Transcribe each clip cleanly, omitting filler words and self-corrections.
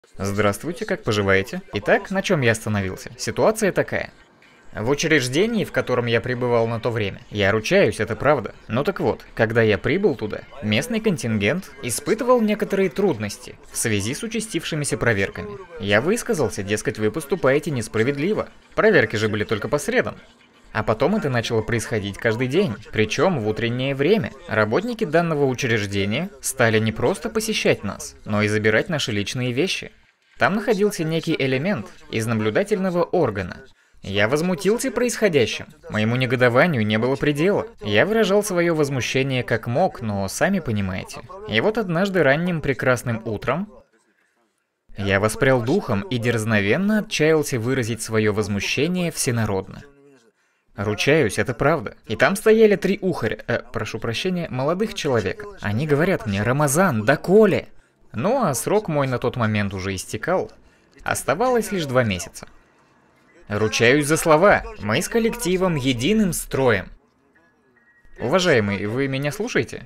Здравствуйте, как поживаете? Итак, на чем я остановился? Ситуация такая. В учреждении, в котором я пребывал на то время, я ручаюсь, это правда. Ну так вот, когда я прибыл туда, местный контингент испытывал некоторые трудности в связи с участившимися проверками. Я высказался, дескать, вы поступаете несправедливо. Проверки же были только по средам. А потом это начало происходить каждый день, причем в утреннее время. Работники данного учреждения стали не просто посещать нас, но и забирать наши личные вещи. Там находился некий элемент из наблюдательного органа. Я возмутился происходящим. Моему негодованию не было предела. Я выражал свое возмущение как мог, но сами понимаете. И вот однажды ранним прекрасным утром я воспрял духом и дерзновенно отчаялся выразить свое возмущение всенародно. Ручаюсь, это правда. И там стояли три ухаря, прошу прощения, молодых человека. Они говорят мне: «Рамазан, доколе?» Ну а срок мой на тот момент уже истекал. Оставалось лишь 2 месяца. Ручаюсь за слова. Мы с коллективом единым строем. Уважаемый, вы меня слушаете?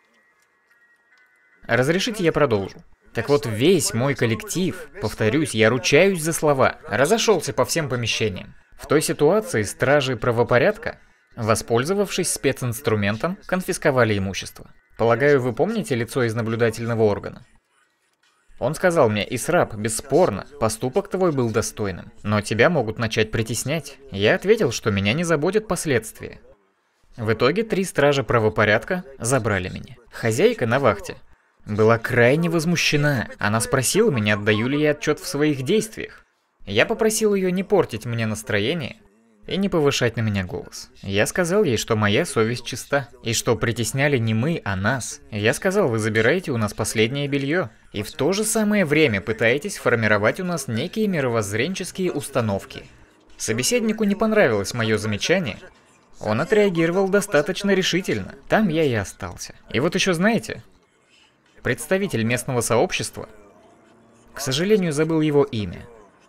Разрешите, я продолжу. Так вот, весь мой коллектив, повторюсь, я ручаюсь за слова, разошелся по всем помещениям. В той ситуации стражи правопорядка, воспользовавшись специнструментом, конфисковали имущество. Полагаю, вы помните лицо из наблюдательного органа? Он сказал мне: «Исраб, бесспорно, поступок твой был достойным, но тебя могут начать притеснять». Я ответил, что меня не заботят последствия. В итоге 3 стража правопорядка забрали меня. Хозяйка на вахте была крайне возмущена. Она спросила меня, отдаю ли я отчет в своих действиях. Я попросил ее не портить мне настроение и не повышать на меня голос. Я сказал ей, что моя совесть чиста, и что притесняли не мы, а нас. Я сказал: вы забираете у нас последнее белье, и в то же самое время пытаетесь формировать у нас некие мировоззренческие установки. Собеседнику не понравилось мое замечание. Он отреагировал достаточно решительно. Там я и остался. И вот еще знаете, представитель местного сообщества, к сожалению, забыл его имя.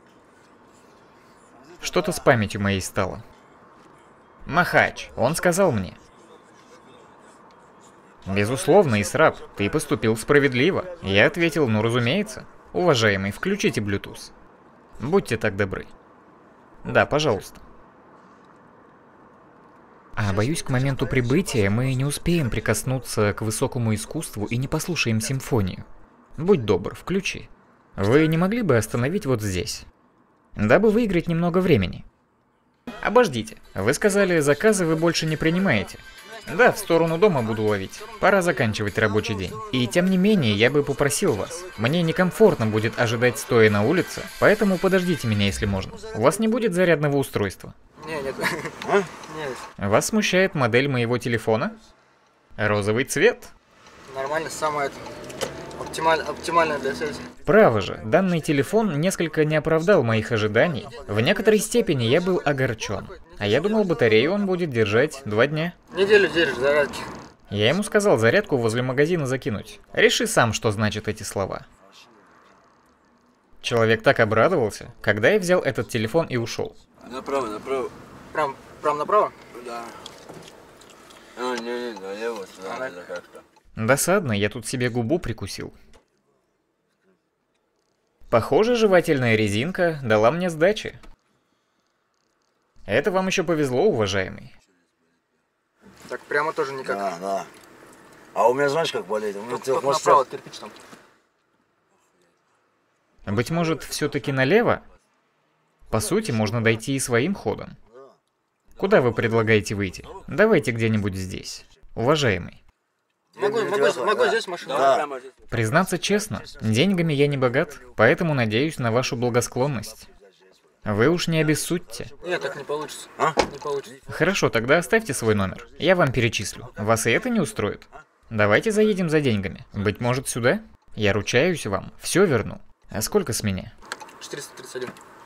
Что-то с памятью моей стало. Махач. Он сказал мне: «Безусловно, Исраб, ты поступил справедливо». Я ответил: «Ну, разумеется. Уважаемый, включите Bluetooth. Будьте так добры». Да, пожалуйста. А боюсь, к моменту прибытия мы не успеем прикоснуться к высокому искусству и не послушаем симфонию. Будь добр, включи. Вы не могли бы остановить вот здесь, дабы выиграть немного времени? Обождите. Вы сказали, заказы вы больше не принимаете. Да, в сторону дома буду ловить. Пора заканчивать рабочий день. И тем не менее, я бы попросил вас. Мне некомфортно будет ожидать стоя на улице, поэтому подождите меня, если можно. У вас не будет зарядного устройства? Нет. Вас смущает модель моего телефона? Розовый цвет? Нормально, самое оптимальное для связи. Право же, данный телефон несколько не оправдал моих ожиданий. В некоторой степени я был огорчен. А я думал, батарею он будет держать 2 дня. Неделю держишь зарядки. Я ему сказал зарядку возле магазина закинуть. Реши сам, что значат эти слова. Человек так обрадовался, когда я взял этот телефон и ушел. Направо. Прям направо? Да. Не, налево, сюда как-то. Досадно, я тут себе губу прикусил. Похоже, жевательная резинка дала мне сдачи. Это вам еще повезло, уважаемый. Так прямо тоже никак. Да. А у меня знаешь, как болит? У меня Только направо, кирпич там. Быть может, все-таки налево? По сути, можно дойти и своим ходом. Куда вы предлагаете выйти? Давайте где-нибудь здесь. Уважаемый. Могу здесь машину? Да. Признаться честно, деньгами я не богат, поэтому надеюсь на вашу благосклонность. Вы уж не обессудьте. Нет, так не получится. Не получится. Хорошо, тогда оставьте свой номер. Я вам перечислю. Вас и это не устроит? Давайте заедем за деньгами. Быть может, сюда? Я ручаюсь вам, все верну. А сколько с меня? 431.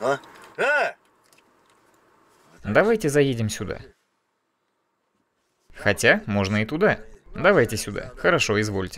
Давайте заедем сюда. Хотя, можно и туда. Давайте сюда. Хорошо, извольте.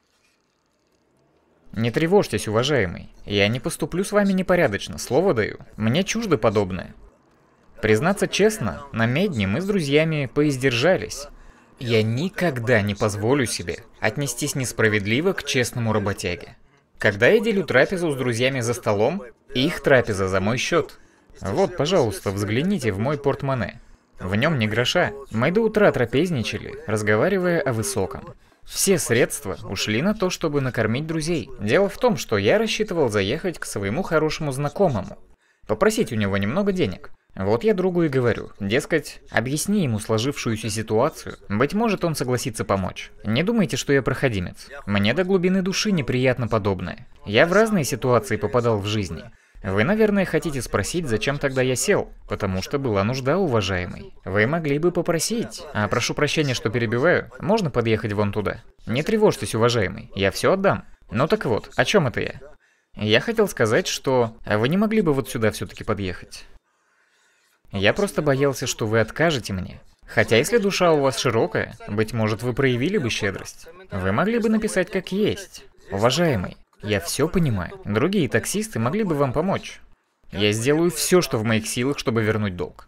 Не тревожьтесь, уважаемый. Я не поступлю с вами непорядочно, слово даю. Мне чуждо подобное. Признаться честно, на Медне мы с друзьями поиздержались. Я никогда не позволю себе отнестись несправедливо к честному работяге. Когда я делю трапезу с друзьями за столом, их трапеза за мой счет. Вот, пожалуйста, взгляните в мой портмоне. В нем ни гроша. Мы до утра трапезничали, разговаривая о высоком. Все средства ушли на то, чтобы накормить друзей. Дело в том, что я рассчитывал заехать к своему хорошему знакомому, попросить у него немного денег. Вот я другу и говорю, дескать, объясни ему сложившуюся ситуацию, быть может, он согласится помочь. Не думайте, что я проходимец. Мне до глубины души неприятно подобное. Я в разные ситуации попадал в жизни. Вы, наверное, хотите спросить, зачем тогда я сел? Потому что была нужда, уважаемый. Вы могли бы попросить. А прошу прощения, что перебиваю. Можно подъехать вон туда? Не тревожьтесь, уважаемый. Я все отдам. Ну так вот, о чем это я? Я хотел сказать, что... вы не могли бы вот сюда все-таки подъехать? Я просто боялся, что вы откажете мне. Хотя если душа у вас широкая, быть может, вы проявили бы щедрость. Вы могли бы написать как есть. Уважаемый, я все понимаю. Другие таксисты могли бы вам помочь. Я сделаю все, что в моих силах, чтобы вернуть долг.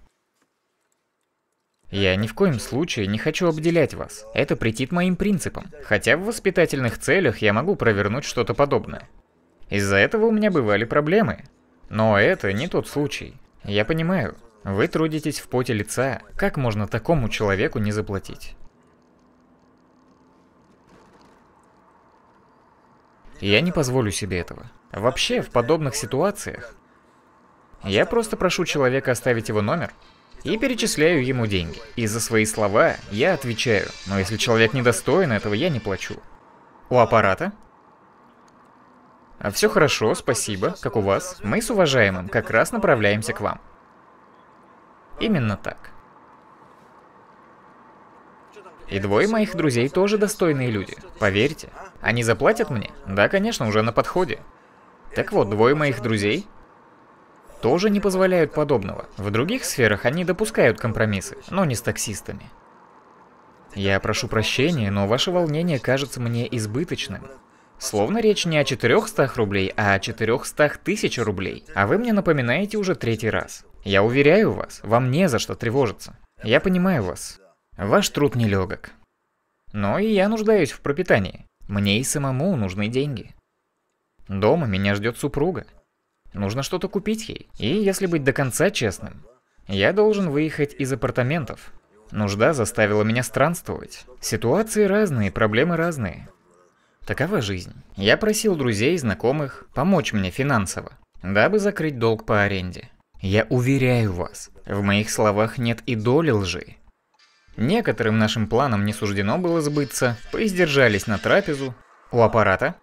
Я ни в коем случае не хочу обделять вас. Это претит моим принципам. Хотя в воспитательных целях я могу провернуть что-то подобное. Из-за этого у меня бывали проблемы. Но это не тот случай. Я понимаю. Вы трудитесь в поте лица. Как можно такому человеку не заплатить? Я не позволю себе этого. Вообще, в подобных ситуациях, я просто прошу человека оставить его номер и перечисляю ему деньги. И за свои слова я отвечаю. Но если человек недостоин этого, я не плачу. У аппарата? Все хорошо, спасибо. Как у вас? Мы с уважаемым как раз направляемся к вам. Именно так. И двое моих друзей тоже достойные люди. Поверьте. Они заплатят мне? Да, конечно, уже на подходе. Так вот, двое моих друзей тоже не позволяют подобного. В других сферах они допускают компромиссы, но не с таксистами. Я прошу прощения, но ваше волнение кажется мне избыточным. Словно речь не о 400 рублей, а о 400 тысяч рублей. А вы мне напоминаете уже третий раз. Я уверяю вас, вам не за что тревожиться. Я понимаю вас. Ваш труд нелегок. Но и я нуждаюсь в пропитании. Мне и самому нужны деньги. Дома меня ждет супруга. Нужно что-то купить ей. И если быть до конца честным, я должен выехать из апартаментов. Нужда заставила меня странствовать. Ситуации разные, проблемы разные. Такова жизнь. Я просил друзей и знакомых помочь мне финансово, дабы закрыть долг по аренде. Я уверяю вас, в моих словах нет и доли лжи. Некоторым нашим планам не суждено было сбыться, поиздержались на трапезу. У аппарата?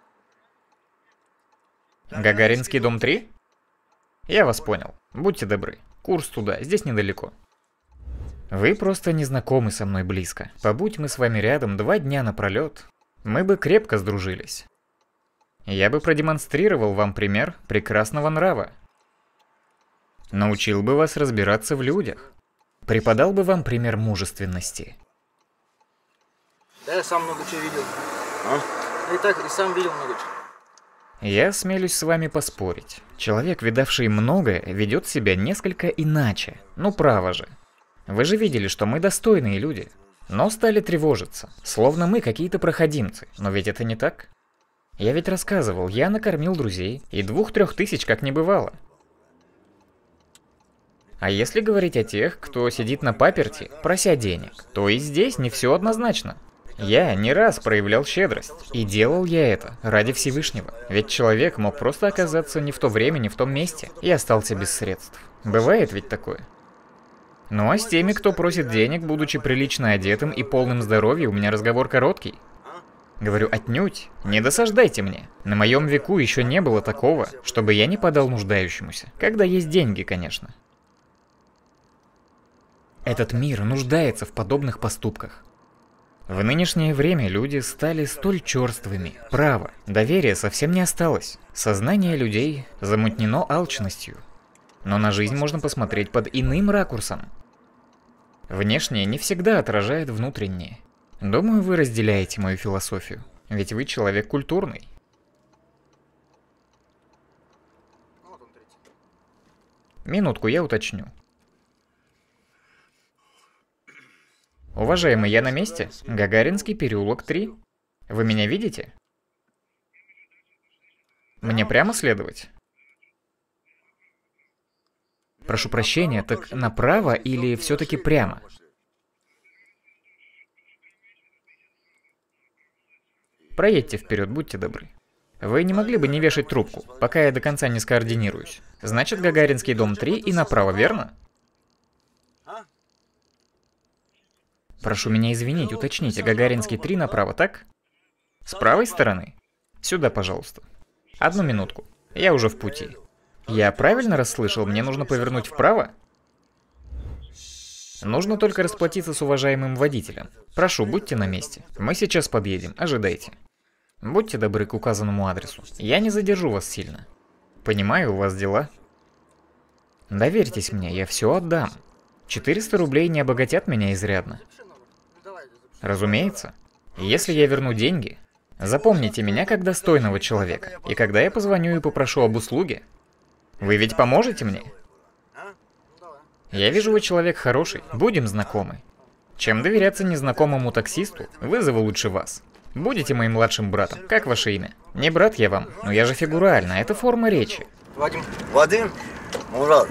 Гагаринский дом 3? Я вас понял. Будьте добры. Курс туда, здесь недалеко. Вы просто не знакомы со мной близко. Побудь мы с вами рядом 2 дня напролет, мы бы крепко сдружились. Я бы продемонстрировал вам пример прекрасного нрава. Научил бы вас разбираться в людях. Преподал бы вам пример мужественности. Да, я сам много чего видел. А? И так, и сам видел много чего. Я осмелюсь с вами поспорить. Человек, видавший многое, ведет себя несколько иначе. Ну право же. Вы же видели, что мы достойные люди. Но стали тревожиться. Словно мы какие-то проходимцы. Но ведь это не так. Я ведь рассказывал, я накормил друзей. И 2-3 тысяч как не бывало. А если говорить о тех, кто сидит на паперти, прося денег, то и здесь не все однозначно. Я не раз проявлял щедрость, и делал я это ради Всевышнего. Ведь человек мог просто оказаться не в то время, не в том месте, и остался без средств. Бывает ведь такое. Ну а с теми, кто просит денег, будучи прилично одетым и полным здоровья, у меня разговор короткий. Говорю, отнюдь, не досаждайте мне. На моем веку еще не было такого, чтобы я не подал нуждающемуся. Когда есть деньги, конечно. Этот мир нуждается в подобных поступках. В нынешнее время люди стали столь черствыми. Право, доверия совсем не осталось. Сознание людей замутнено алчностью. Но на жизнь можно посмотреть под иным ракурсом. Внешнее не всегда отражает внутреннее. Думаю, вы разделяете мою философию. Ведь вы человек культурный. Минутку, я уточню. Уважаемый, я на месте? Гагаринский переулок 3. Вы меня видите? Мне прямо следовать? Прошу прощения, так направо или все-таки прямо? Проедьте вперед, будьте добры. Вы не могли бы не вешать трубку, пока я до конца не скоординируюсь? Значит, Гагаринский дом 3 и направо, верно? Прошу меня извинить, уточните, Гагаринский 3 направо, так? С правой стороны? Сюда, пожалуйста. Одну минутку. Я уже в пути. Я правильно расслышал? Мне нужно повернуть вправо? Нужно только расплатиться с уважаемым водителем. Прошу, будьте на месте. Мы сейчас подъедем, ожидайте. Будьте добры к указанному адресу. Я не задержу вас сильно. Понимаю, у вас дела. Доверьтесь мне, я все отдам. 400 рублей не обогатят меня изрядно. Разумеется. Если я верну деньги, запомните меня как достойного человека. И когда я позвоню и попрошу об услуге, вы ведь поможете мне? Я вижу, вы человек хороший. Будем знакомы. Чем доверяться незнакомому таксисту, вызову лучше вас. Будете моим младшим братом. Как ваше имя? Не брат я вам, но я же фигурально, это форма речи. Вадим. Вадим? Мурат.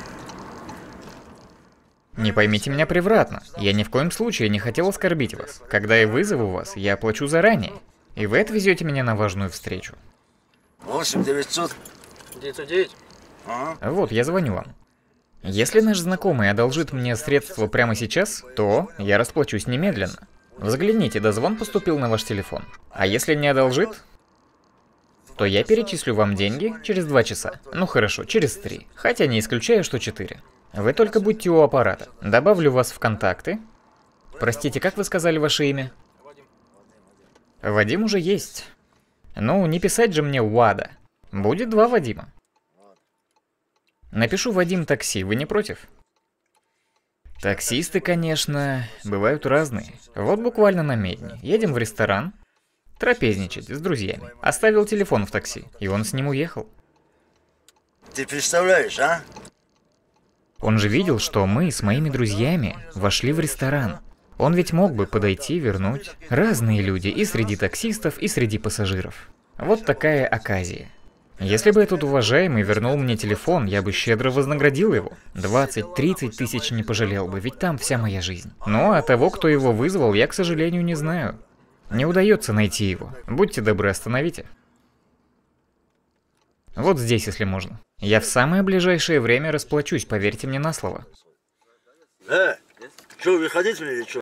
Не поймите меня превратно. Я ни в коем случае не хотел оскорбить вас. Когда я вызову вас, я оплачу заранее. И вы отвезете меня на важную встречу. 8-900. 909. Ага. Вот, я звоню вам. Если наш знакомый одолжит мне средства прямо сейчас, то я расплачусь немедленно. Взгляните, дозвон поступил на ваш телефон. А если не одолжит, то я перечислю вам деньги через 2 часа. Ну хорошо, через 3. Хотя не исключаю, что 4. Вы только будьте у аппарата. Добавлю вас в контакты. Простите, как вы сказали ваше имя? Вадим уже есть. Ну, не писать же мне Вада. Будет 2 Вадима. Напишу Вадим такси, вы не против? Таксисты, конечно, бывают разные. Вот буквально на Медне. Едем в ресторан, трапезничать с друзьями. Оставил телефон в такси, и он с ним уехал. Ты представляешь, а? Он же видел, что мы с моими друзьями вошли в ресторан. Он ведь мог бы подойти, вернуть. Разные люди, и среди таксистов, и среди пассажиров. Вот такая оказия. Если бы этот уважаемый вернул мне телефон, я бы щедро вознаградил его. 20-30 тысяч не пожалел бы, ведь там вся моя жизнь. Ну, а того, кто его вызвал, я, к сожалению, не знаю. Не удается найти его. Будьте добры, остановите. Вот здесь, если можно. Я в самое ближайшее время расплачусь, поверьте мне на слово. Что, выходить мне или что?